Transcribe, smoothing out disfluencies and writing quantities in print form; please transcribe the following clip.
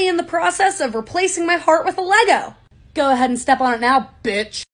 currently in the process of replacing my heart with a Lego. Go ahead and step on it now, bitch.